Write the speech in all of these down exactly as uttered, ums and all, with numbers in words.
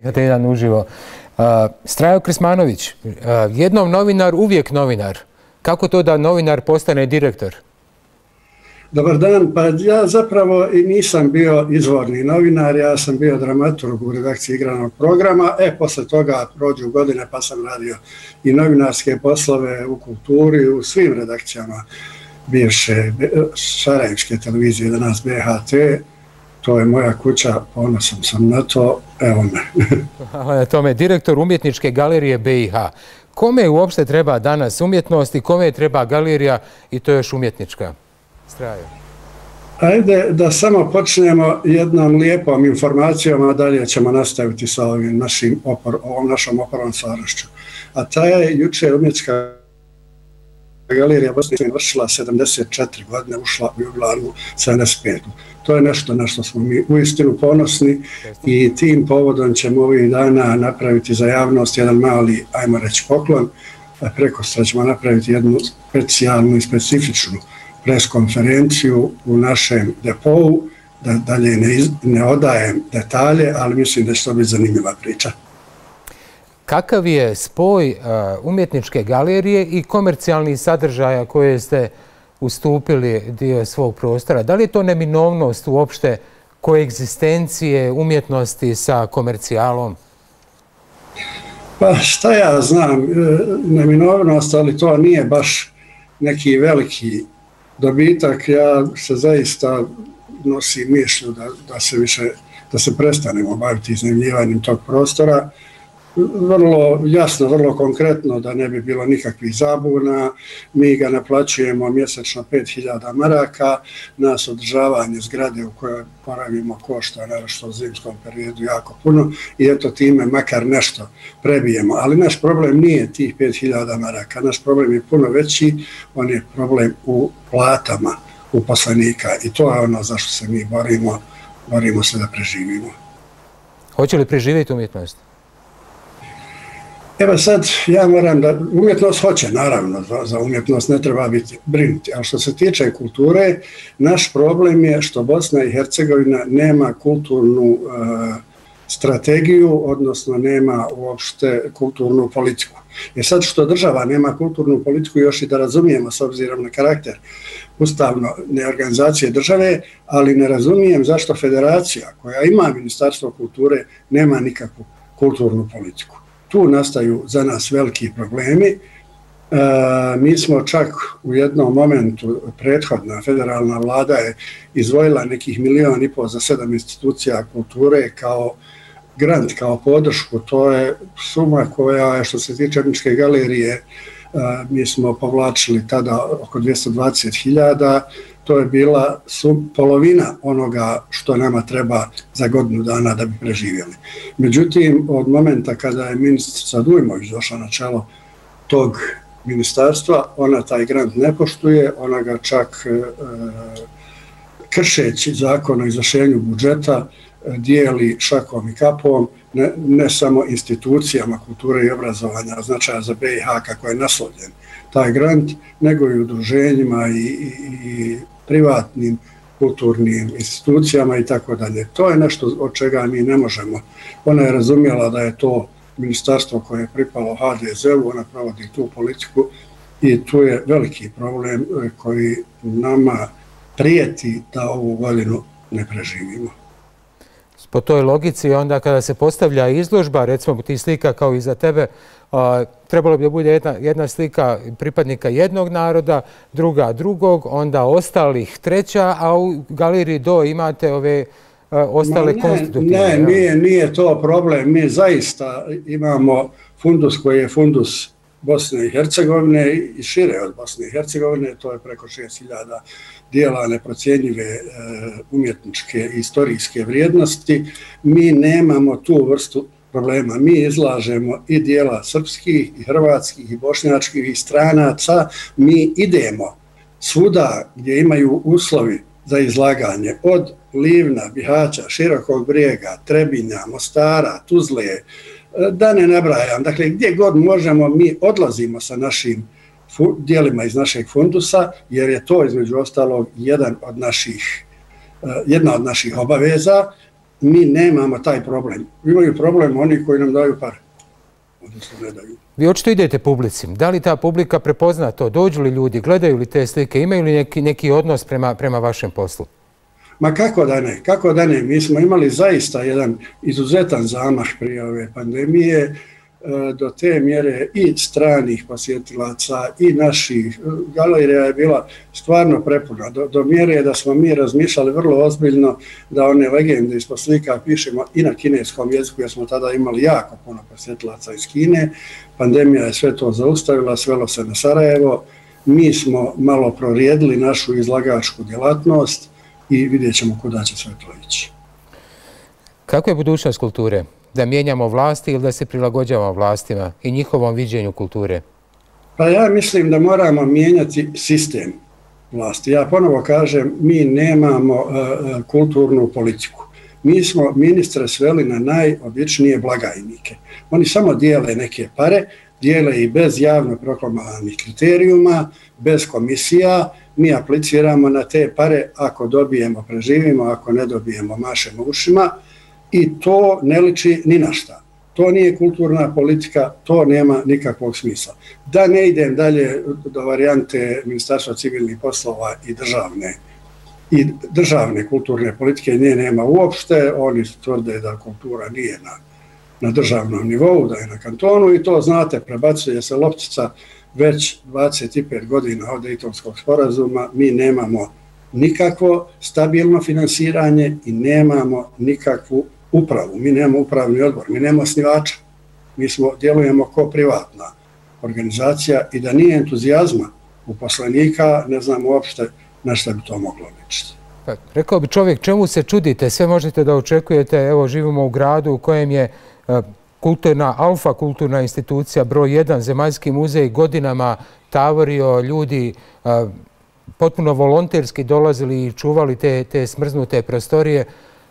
Imate jedan uživo. Strajo Krsmanović, jednom novinar, uvijek novinar. Kako to da novinar postane direktor? Dobar dan, pa ja zapravo i nisam bio izvorni novinar, ja sam bio dramaturg u redakciji igranog programa, e, posle toga prođu godine pa sam radio i novinarske poslove u kulturi, u svim redakcijama bivše sarajevske televizije, danas B H T, to je moja kuća, ponosan sam na to, evo me. Hvala na tome. Direktor umjetničke galerije B i H. Kome uopšte treba danas umjetnost i kome treba galerija i to još umjetnička? Strajo. Ajde da samo počnemo jednom lijepom informacijom, a dalje ćemo nastaviti sa ovim našim opor, ovom našom opornom stvarnošću. A ta je juče umjetnička galerija Bosne i Hercegovine vršila sedamdeset četiri godine, ušla u jubilarnu sedamdeset pet. To je nešto na što smo mi uistinu ponosni i tim povodom ćemo ovih dana napraviti za javnost jedan mali, ajmo reći, poklon. Preko sutra ćemo napraviti jednu specijalnu i specifičnu preskonferenciju u našem depou, da dalje ne, iz, ne odajem detalje, ali mislim da će to biti zanimljiva priča. Kakav je spoj uh, umjetničke galerije i komercijalnih sadržaja koje ste ustupili dio svog prostora? Da li je to neminovnost uopšte koegzistencije umjetnosti sa komercijalom? Pa šta ja znam, neminovnost, ali to nije baš neki veliki dobitak. Ja se zaista nosim mišlju da, da se više, da se prestanemo baviti iznajmljivanjem tog prostora. Vrlo jasno, vrlo konkretno, da ne bi bilo nikakvih zabuna. Mi ga naplaćujemo mjesečno pet hiljada maraka, nas održavanje zgrade u kojoj boravimo košta, naravno u zimskom periodu, jako puno i eto time makar nešto prebijemo. Ali naš problem nije tih pet hiljada maraka, naš problem je puno veći, on je problem u platama uposlenika i to je ono za što se mi borimo, borimo se da preživimo. Hoće li preživjeti umjetnost? Evo sad, ja moram da, umjetnost hoće, naravno, za, za umjetnost ne treba biti brinuti, ali što se tiče kulture, naš problem je što Bosna i Hercegovina nema kulturnu e, strategiju, odnosno nema uopšte kulturnu politiku. Jer sad što država nema kulturnu politiku, još i da razumijemo s obzirom na karakter ustavne organizacije države, ali ne razumijem zašto federacija koja ima Ministarstvo kulture nema nikakvu kulturnu politiku. Tu nastaju za nas veliki problemi. E, mi smo čak u jednom momentu, prethodna federalna vlada je izdvojila nekih milijon i pol za sedam institucija kulture kao grant, kao podršku. To je suma koja je, što se tiče umjetničke galerije, e, mi smo povlačili tada oko dvjesto dvadeset hiljada. To je bila sum, polovina onoga što nama treba za godinu dana da bi preživjeli. Međutim, od momenta kada je ministrica Dujmović došla na čelo tog ministarstva, ona taj grant ne poštuje, ona ga čak e, kršeći zakon o izvršenju budžeta dijeli šakom i kapom, ne, ne samo institucijama kulture i obrazovanja, značaja za B i H kako je naslovljen taj grant, nego i udruženjima i, i, i privatnim kulturnim institucijama i tako dalje. To je nešto od čega mi ne možemo. Ona je razumjela da je to ministarstvo koje je pripalo H D Z-u, ona provodi tu politiku i tu je veliki problem koji nama prijeti da ovu godinu ne preživimo. Po toj logici, onda kada se postavlja izložba, recimo ti slika kao i za tebe, a, trebalo bi da bude jedna, jedna slika pripadnika jednog naroda, druga drugog, onda ostalih treća, a u galeriji do imate ove a, ostale ne, konstitutivne. Ne, nije, nije to problem. Mi zaista imamo fundus koji je fundus Bosne i Hercegovine i šire od Bosne i Hercegovine, to je preko šest hiljada dijela neprocjenjive e, umjetničke i istorijske vrijednosti. Mi nemamo tu vrstu problema. Mi izlažemo i dijela srpskih, i hrvatskih, i bošnjačkih, i stranaca. Mi idemo svuda gdje imaju uslovi za izlaganje, od Livna, Bihaća, Širokog Brijega, Trebinja, Mostara, Tuzle, da ne nabrajam. Dakle, gdje god možemo, mi odlazimo sa našim dijelima iz našeg fundusa, jer je to između ostalog jedan od naših, jedna od naših obaveza. mi nemamo taj problem. Imaju problem oni koji nam daju pare. Odnosno ne daju. Vi očito idete publici. Da li ta publika prepozna to? Dođu li ljudi, gledaju li te slike, imaju li neki, neki odnos prema, prema vašem poslu? Ma kako da ne, kako da ne. Mi smo imali zaista jedan izuzetan zamah prije ove pandemije, do te mjere i stranih posjetilaca i naših. Galerija je bila stvarno prepuna, do, do mjere da smo mi razmišljali vrlo ozbiljno da one legende ispod slika pišemo i na kineskom jeziku, jer smo tada imali jako puno posjetilaca iz Kine. Pandemija je sve to zaustavila, svelo se na Sarajevo. Mi smo malo prorijedili našu izlagačku djelatnost i vidjet ćemo kuda će sve to ići. Kako je budućnost kulture? Da mijenjamo vlasti ili da se prilagođavamo vlastima i njihovom viđenju kulture? Pa ja mislim da moramo mijenjati sistem vlasti. Ja ponovo kažem, mi nemamo uh, kulturnu politiku. Mi smo ministre sveli na najobičnije blagajnike. Oni samo dijele neke pare, dijele i bez javno proklamovanih kriterijuma, bez komisija. Mi apliciramo na te pare, ako dobijemo, preživimo, ako ne dobijemo, mašemo ušima. I to ne liči ni na šta. To nije kulturna politika, to nema nikakvog smisla. Da ne idem dalje do varijante Ministarstva civilnih poslova i državne, i državne kulturne politike, nje nema uopšte. Oni tvrde da kultura nije na, na državnom nivou, da je na kantonu i to znate, prebacuje se loptica već dvadeset pet godina od Dejtonskog sporazuma. Mi nemamo nikakvo stabilno finansiranje i nemamo nikakvu upravu. Mi nemamo upravni odbor, mi nemamo osnivača. Mi smo, djelujemo kao privatna organizacija i da nije entuzijazma uposlenika, ne znam uopšte na šta bi to moglo ličiti. Pa, rekao bi čovjek, čemu se čudite? Sve možete da očekujete. Evo, živimo u gradu u kojem je kulturna, alfa kulturna institucija, broj jedan, Zemaljski muzej, godinama tavorio, ljudi potpuno volonterski dolazili i čuvali te, te smrznute prostorije.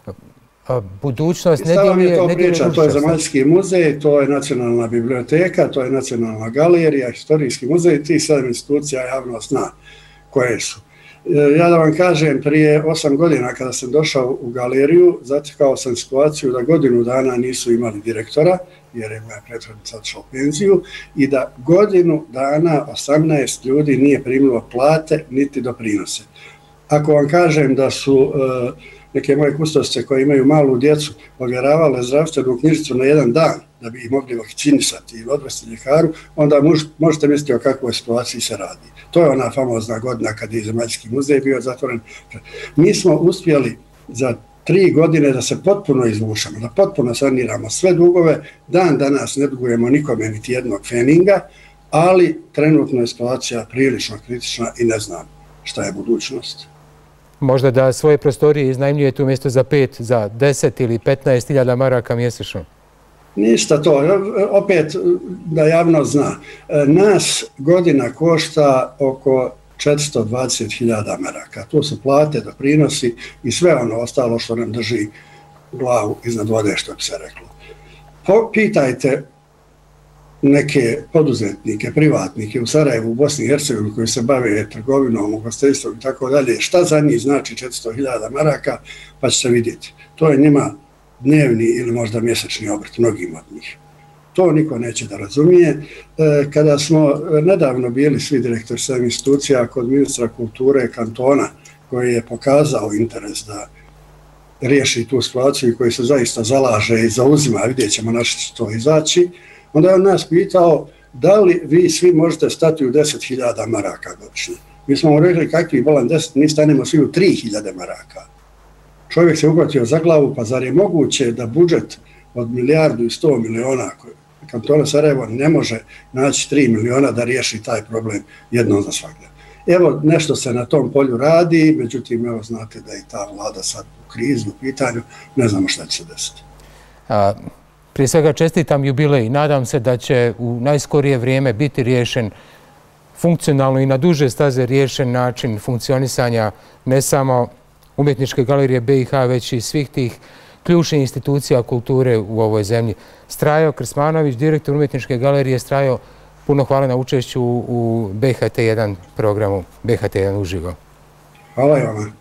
Budućnost ne djeluje... To, priča, to je Zemaljski muzej, to je nacionalna biblioteka, to je nacionalna galerija, historijski muzej, ti sedam institucija javnost zna koje su. Ja da vam kažem, prije osam godina kada sam došao u galeriju, zatekao sam situaciju da godinu dana nisu imali direktora, jer je moja prethodnica odšla u penziju, i da godinu dana osamnaest ljudi nije primilo plate niti doprinose. Ako vam kažem da su uh, neke moje kustosce koje imaju malu djecu ovjeravale zdravstvenu knjižicu na jedan dan da bi ih mogli vakcinisati ili odvesti ljekaru, onda možete misliti o kakvoj situaciji se radi. To je ona famozna godina kad je Zemaljski muzej bio zatvoren. Mi smo uspjeli za tri godine da se potpuno izvušamo, da potpuno saniramo sve dugove. Dan danas ne dugujemo nikome niti jednog feninga, ali trenutno je situacija prilično kritična i ne znam šta je budućnost. Možda da svoje prostorije iznajmljujete umjesto za pet, za deset ili petnaest hiljada maraka mjesečno? Ništa to. Opet da javnost zna. Nas godina košta oko četiristo dvadeset hiljada maraka. To su plate, doprinosi i sve ono ostalo što nam drži glavu iznad vode, što bi se reklo. Pitajte neke poduzetnike, privatnike u Sarajevu, u Bosni i Hercegovini koji se bave trgovinom, ugostiteljstvom i tako dalje, šta za njih znači četiristo hiljada maraka, pa ćete vidjeti. To je njima dnevni ili možda mjesečni obrt, mnogim od njih. To niko neće da razumije. Kada smo nedavno bili svi direktori svih institucija kod ministra kulture kantona, koji je pokazao interes da riješi tu situaciju i koji se zaista zalaže i zauzima, vidjet ćemo na što će to izaći, onda je on nas pitao da li vi svi možete stati u deset hiljada maraka godišnje. Mi smo mu rekli kakvi bolan deset, mi stanemo svi u tri hiljade maraka. Čovjek se uhvatio za glavu, pa zar je moguće da budžet od milijardu i sto miliona kantona Sarajevo ne može naći tri miliona da riješi taj problem jednom za svakda. Evo, nešto se na tom polju radi, međutim, evo, znate da je ta vlada sad u krizi, u pitanju, ne znamo šta će se desiti. A, prije svega čestitam jubilej. Nadam se da će u najskorije vrijeme biti riješen funkcionalno i na duže staze riješen način funkcionisanja ne samo Umjetničke galerije B i H, već i svih tih ključnih institucija kulture u ovoj zemlji. Strajo Krsmanović, direktor Umjetničke galerije. Strajo, puno hvala na učešću u B H T jedan programu, B H T jedan uživo. Hvala i vama.